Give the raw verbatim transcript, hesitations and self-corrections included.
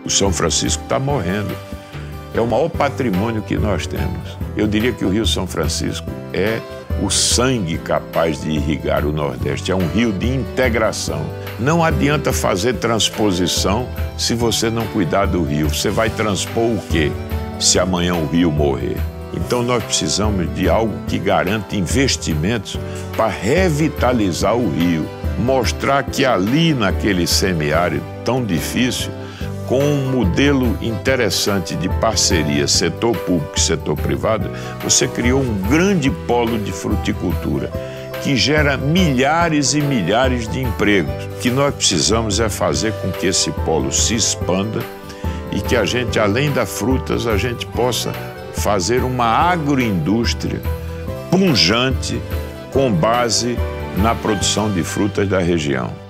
O São Francisco está morrendo. É o maior patrimônio que nós temos. Eu diria que o Rio São Francisco é o sangue capaz de irrigar o Nordeste. É um rio de integração. Não adianta fazer transposição se você não cuidar do rio. Você vai transpor o quê se amanhã o rio morrer? Então nós precisamos de algo que garanta investimentos para revitalizar o rio. Mostrar que ali naquele semiárido tão difícil, com um modelo interessante de parceria setor público e setor privado, você criou um grande polo de fruticultura que gera milhares e milhares de empregos. O que nós precisamos é fazer com que esse polo se expanda e que a gente, além das frutas, a gente possa fazer uma agroindústria pujante com base na produção de frutas da região.